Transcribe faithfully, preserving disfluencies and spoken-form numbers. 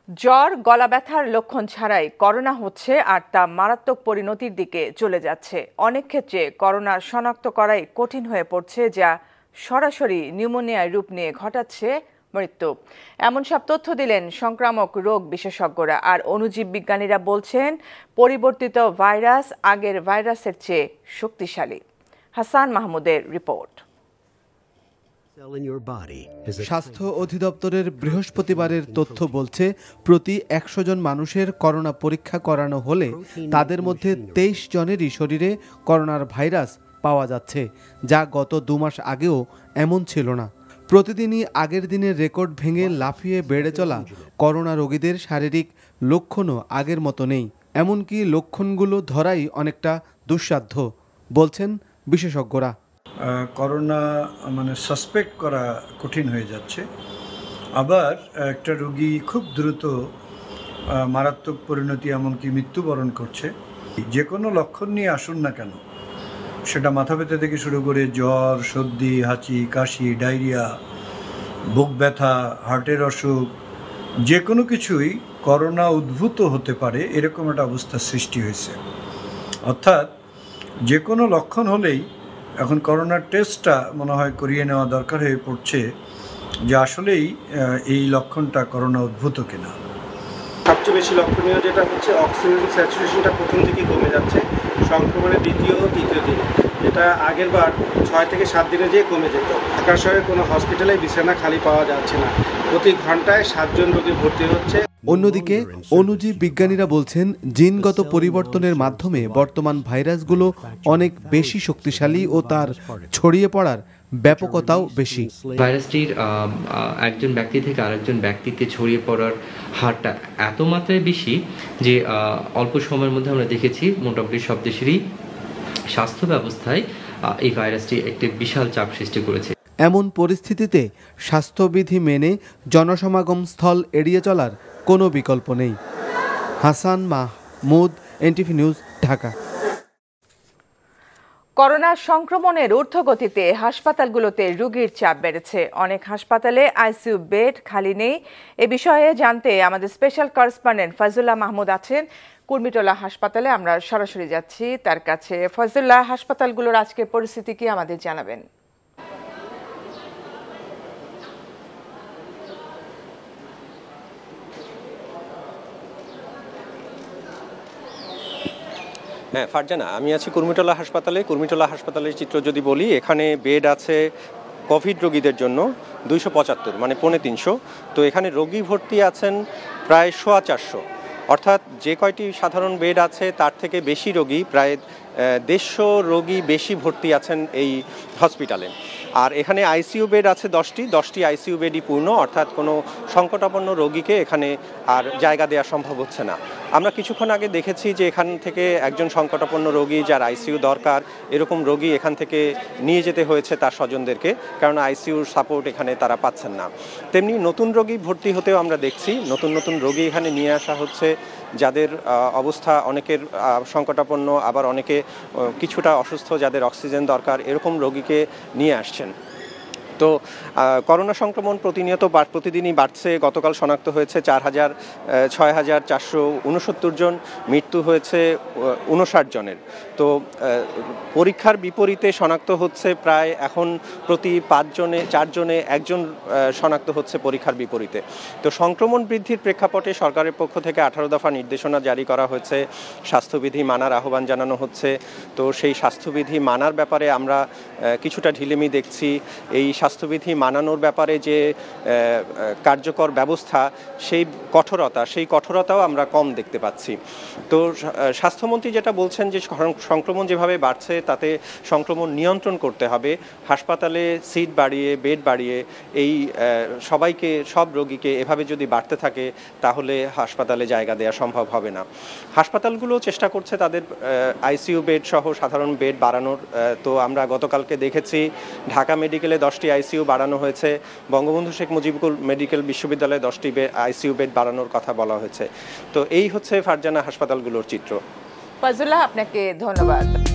জ্বর গলা ব্যথার লক্ষণ ছাড়াই করোনা হচ্ছে আর তা মারাত্মক পরিণতির দিকে চলে যাচ্ছে। অনেক ক্ষেত্রে করোনা শনাক্ত করাই কঠিন হয়ে পড়ছে, যা সরাসরি নিউমোনিয়ার রূপ নিয়ে ঘটাচ্ছে মৃত্যু। এমন সব তথ্য দিলেন সংক্রামক রোগ বিশেষজ্ঞরা। আর অণুজীব বিজ্ঞানীরা বলছেন পরিবর্তিত ভাইরাস আগের ভাইরাসের চেয়ে শক্তিশালী। হাসান মাহমুদের রিপোর্ট। স্বাস্থ্য অধিদপ্তরের বৃহস্পতিবারের তথ্য বলছে, প্রতি একশো জন মানুষের করোনা পরীক্ষা করানো হলে তাদের মধ্যে তেইশ জনেরই শরীরে করোনার ভাইরাস পাওয়া যাচ্ছে, যা গত দু মাস আগেও এমন ছিল না। প্রতিদিনই আগের দিনের রেকর্ড ভেঙে লাফিয়ে বেড়ে চলা করোনা রোগীদের শারীরিক লক্ষণও আগের মতো নেই। এমনকি লক্ষণগুলো ধরাই অনেকটা দুঃসাধ্য বলছেন বিশেষজ্ঞরা। করোনা মানে সাসপেক্ট করা কঠিন হয়ে যাচ্ছে। আবার একটা রোগী খুব দ্রুত মারাত্মক পরিণতি এমনকি মৃত্যুবরণ করছে। যে কোনো লক্ষণ নিয়ে আসুন না কেন, সেটা মাথা ব্যথা থেকে শুরু করে জ্বর, সর্দি, হাঁচি, কাশি, ডায়রিয়া, বুক ব্যথা, হার্টের অসুখ, যে কোনো কিছুই করোনা উদ্ভূত হতে পারে এরকম একটা অবস্থার সৃষ্টি হয়েছে। অর্থাৎ যে কোনো লক্ষণ হলেই এখন করোনার টেস্টটা মনে হয় করিয়ে নেওয়া দরকার হয়ে পড়ছে, যে আসলেই এই লক্ষণটা করোনা উদ্ভূত কিনা। সবচেয়ে বেশি লক্ষণীয় যেটা হচ্ছে অক্সিজেন স্যাচুরেশনটা প্রথম দিকে কমে যাচ্ছে সংক্রমণের দ্বিতীয় ও তৃতীয় দিনে, যেটা আগের বার ছয় থেকে সাত দিনে যেয়ে কমে যেত। ঢাকা শহরে কোনো হসপিটালে বিছানা খালি পাওয়া যাচ্ছে না, প্রতি ঘন্টায় সাতজন রোগী ভর্তি হচ্ছে। অন্যদিকে অণুজীব বিজ্ঞানীরা বলছেন, জিনগত পরিবর্তনের মাধ্যমে বর্তমান ভাইরাসগুলো অনেক বেশি শক্তিশালী ও তার ছড়িয়ে পড়ার ব্যাপকতাও বেশি। ভাইরাসটির একজন ব্যক্তি থেকে আরেকজন ব্যক্তিতে ছড়িয়ে পড়ার হারটা এত মাত্রায় বেশি যে অল্প সময়ের মধ্যে আমরা দেখেছি মোটামুটি সব দেশেরই স্বাস্থ্য ব্যবস্থায় এই ভাইরাসটি একটি বিশাল চাপ সৃষ্টি করেছে। এমন পরিস্থিতিতে স্বাস্থ্যবিধি মেনে জনসমাগম স্থল এড়িয়ে চলার কোনো বিকল্প নেই। Hasan Mahmud, NTV news, Dhaka. Corona সংক্রমণের ঊর্ধ্বগতিতে হাসপাতালগুলোতে রোগীর চাপ বেড়েছে। অনেক হাসপাতালে আইসিইউ বেড খালি নেই। এ বিষয়ে জানতে আমাদের স্পেশাল করেসপন্ডেন্ট ফজলুল্লাহ মাহমুদ আছেন কুর্মিটোলা হাসপাতালে। আমরা সরাসরি যাচ্ছি তার কাছে। ফজলুল্লাহ, হাসপাতালগুলোর আজকের পরিস্থিতি কি আমাদের জানাবেন? হ্যাঁ ফারজানা, আমি আছি কুর্মিটোলা হাসপাতালে। কুর্মিটোলা হাসপাতালের চিত্র যদি বলি, এখানে বেড আছে কোভিড রোগীদের জন্য দুইশো পঁচাত্তর, মানে পৌনে তিনশো। তো এখানে রোগী ভর্তি আছেন প্রায় সোয়া চারশো, অর্থাৎ যে কয়টি সাধারণ বেড আছে তার থেকে বেশি রোগী, প্রায় দেড়শো রোগী বেশি ভর্তি আছেন এই হসপিটালে। আর এখানে আইসিইউ বেড আছে দশটি দশটি আইসিইউ বেডই পূর্ণ, অর্থাৎ কোনো সংকটাপন্ন রোগীকে এখানে আর জায়গা দেওয়া সম্ভব হচ্ছে না। আমরা কিছুক্ষণ আগে দেখেছি যে এখান থেকে একজন সংকটাপন্ন রোগী যার আইসিইউ দরকার, এরকম রোগী এখান থেকে নিয়ে যেতে হয়েছে তার স্বজনদেরকে, কারণ আইসিইউর সাপোর্ট এখানে তারা পাচ্ছেন না। তেমনি নতুন রোগী ভর্তি হতেও আমরা দেখছি, নতুন নতুন রোগী এখানে নিয়ে আসা হচ্ছে, যাদের অবস্থা অনেকের সংকটাপন্ন, আবার অনেকে কিছুটা অসুস্থ, যাদের অক্সিজেন দরকার, এরকম রোগীকে নিয়ে আসছেন। তো করোনা সংক্রমণ প্রতিনিয়ত প্রতিদিনই বাড়ছে। গতকাল শনাক্ত হয়েছে চার হাজার ছয় হাজার চারশো উনসত্তর জন, মৃত্যু হয়েছে উনষাট জনের। তো পরীক্ষার বিপরীতে শনাক্ত হচ্ছে প্রায় এখন প্রতি পাঁচজনে চারজনে একজন শনাক্ত হচ্ছে পরীক্ষার বিপরীতে। তো সংক্রমণ বৃদ্ধির প্রেক্ষাপটে সরকারের পক্ষ থেকে আঠারো দফা নির্দেশনা জারি করা হয়েছে, স্বাস্থ্যবিধি মানার আহ্বান জানানো হচ্ছে। তো সেই স্বাস্থ্যবিধি মানার ব্যাপারে আমরা কিছুটা ঢিলেমি দেখছি। এই স্বাস্থ্যবিধি মানানোর ব্যাপারে যে কার্যকর ব্যবস্থা, সেই কঠোরতা সেই কঠোরতাও আমরা কম দেখতে পাচ্ছি। তো স্বাস্থ্যমন্ত্রী যেটা বলছেন যে সংক্রমণ যেভাবে বাড়ছে তাতে সংক্রমণ নিয়ন্ত্রণ করতে হবে, হাসপাতালে সিট বাড়িয়ে বেড বাড়িয়ে এই সবাইকে সব রোগীকে এভাবে যদি বাড়তে থাকে তাহলে হাসপাতালে জায়গা দেওয়া সম্ভব হবে না। হাসপাতালগুলো চেষ্টা করছে তাদের আইসিইউ বেড সহ সাধারণ বেড বাড়ানোর। তো আমরা গতকালকে দেখেছি ঢাকা মেডিকেলে দশটি আইসিইউ বাড়ানো হয়েছে, বঙ্গবন্ধু শেখ মুজিবুর মেডিকেল বিশ্ববিদ্যালয়ে দশটি আইসিইউ বেড বাড়ানোর কথা বলা হয়েছে। তো এই হচ্ছে ফারজানা হাসপাতালগুলোর চিত্র। ফজলুল্লাহ, আপনাকে ধন্যবাদ।